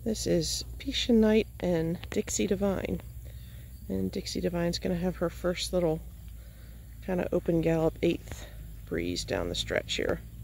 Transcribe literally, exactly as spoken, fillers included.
This is Pisha Knight and Dixie Divine. And Dixie Divine's going to have her first little kind of open gallop eighth breeze down the stretch here.